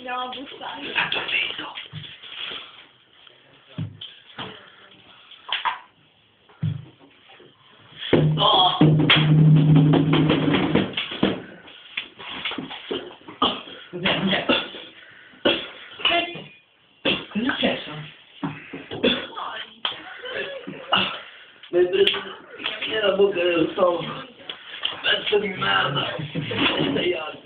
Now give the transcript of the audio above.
andiamo a bussare. Ha dormito. Oh! Cos'è? Cos'è successo? Mi hai preso la bocca dello stomaco. Pezzo di merda. E sei altro.